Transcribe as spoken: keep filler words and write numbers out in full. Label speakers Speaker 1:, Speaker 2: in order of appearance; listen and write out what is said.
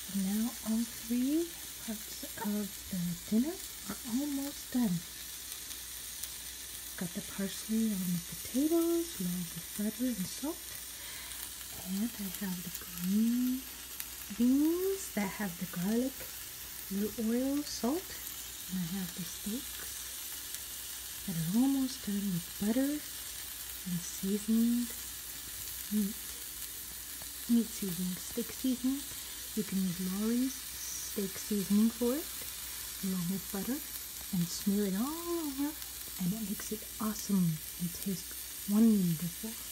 Speaker 1: Now all three parts of the dinner are almost done. Got the parsley on the potatoes along with butter and salt. And I have the green beans that have the garlic, the oil, salt. And I have the steaks that are almost done with butter and seasoned meat. Meat seasoning, steak seasoning. You can use Lawry's steak seasoning for it, along with butter, and smear it all over, and it makes it awesome and tastes wonderful.